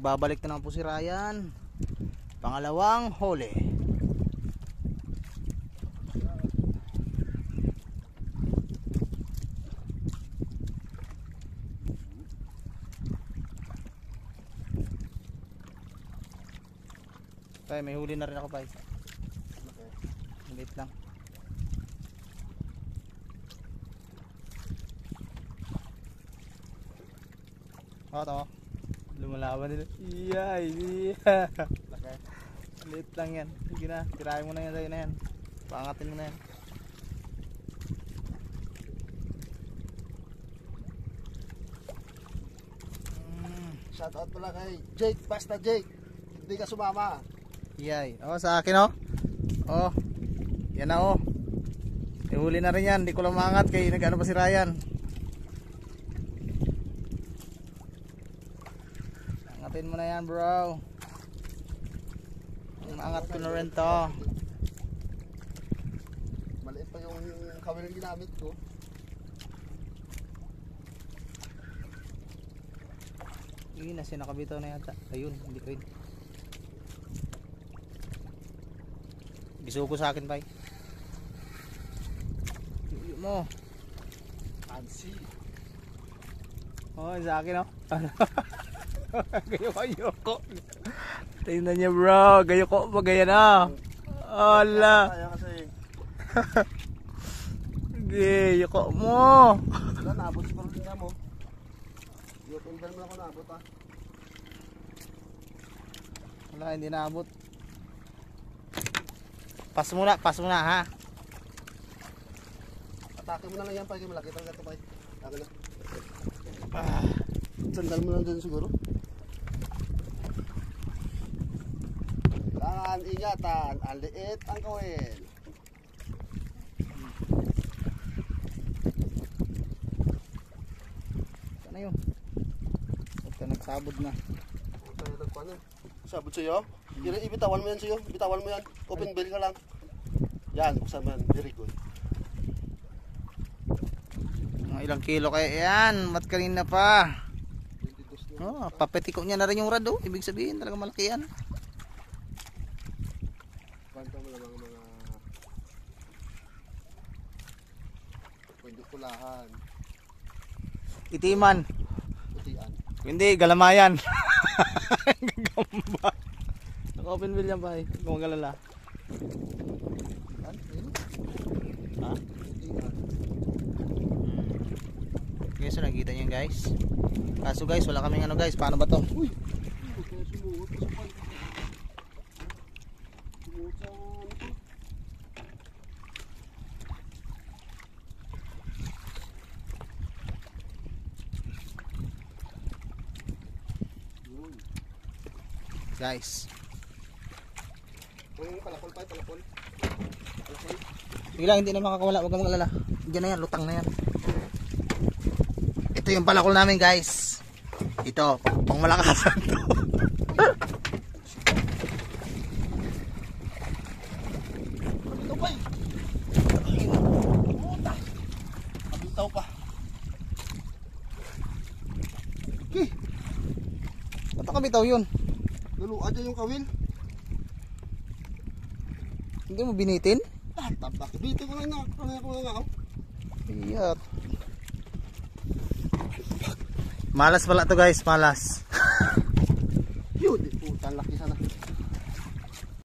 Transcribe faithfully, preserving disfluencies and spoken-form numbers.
Magbabalik na lang po si Ryan. Pangalawang huli. Tay, may huli na rin ako, Pai. Maliit lang. Oh, tama. Lumalaban nila. Iyay, iya. Okay. Liit lang yan. Sige na, tirahin mo na yan, tayo na yan. Pangatin mo na yan. Mm. Shout out pala kay Jake, basta Jake. Hindi ka sumama. Iyay. Oh, sa akin oh. Oh. Yan na oh. Ihuli na rin yan. Hindi ko lang maangat kay nag-ano pa si Ryan. Angatin mo na yan, bro. Angat ko na rin to. Maliit pa yung camera yung ginamit ko. Yun na, sinakabitaw na yata. Ayun, hindi ko yun. Giso ko sa akin, Pai. Yuyo mo. Fancy. Oh, sa akin oh. Gayo kayo ko. Tingnan niya, bro. Gayo ko pa gaya na. Ala. Kaya kasi. Gayo ko mo. Wala, naabot siguro din mo. Yung mo lang ako naabot ha. Wala, hindi naabot. Pas muna, pas muna ha. Atake mo na lang yan, Pai. Malaki talaga ito, Pai. Atake na. Ah. Sandal mo lang dyan siguro. Kailangan ingatan, ang liit ang gawin. Sana yun. Ito nagsabog na. Tayo nagpa na. Sabot sa'yo? Yan, ibitawan mo yan sa'yo. Ibitawan mo yan. Open bell ka lang. Yan, buksan mo yan. Very good. Mga ilang kilo kaya yan. Mat kanina pa. Oh, papetiko niya na rin yung rad oh. Ibig sabihin talaga malaki yan. Kwento mo lang mga pwede kulahan. Itiman. Putian. Hindi, galamayan. Gagamba. Naka-open wheel yan, Pai. Kung magalala. Yan, yun. Ha? Putian. Okay, so nakikita nyo guys. Kaso guys, wala kaming ano guys. Paano ba to? Uy! Sumuot sa pan. Sumuot sa ano to? Yun. Guys. Yung palakol pa, palakol. Palakol. Sige lang, hindi na makakawala. Huwag kang mag-alala. Diyan na yan, lutang na yan. Ito yung palakol namin guys. Ito, pang malakasan to. Ito pa eh. Puta. Kabitaw pa. Okay. Ba't ang kabitaw yun? Naluad dyan yung kawil. Hindi mo binitin? Ah, tabak. Bito ko lang na. Ano ko lang ako. Iyat. Malas pala to guys, malas. Yun, puta, laki sana.